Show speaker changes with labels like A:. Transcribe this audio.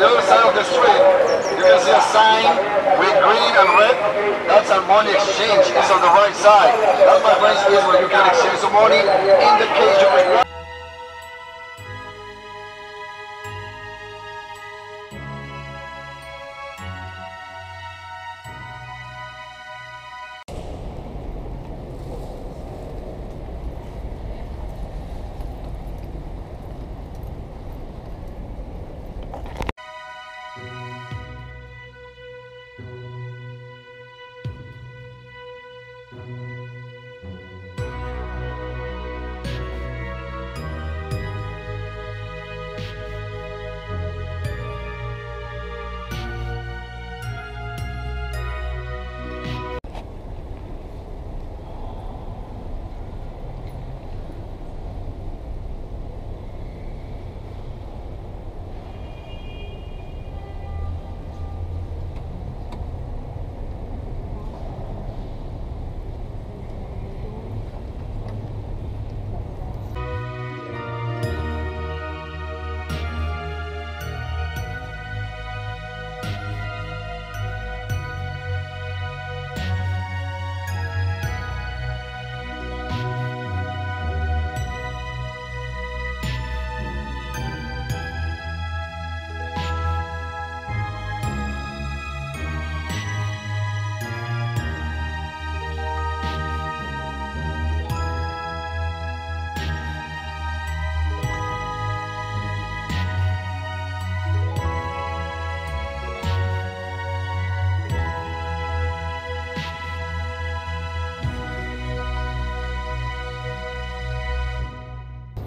A: the other side of the street, you can see a sign with green and red. That's our money exchange. It's on the right side. That, my friends, is where you can exchange some money in the case you require.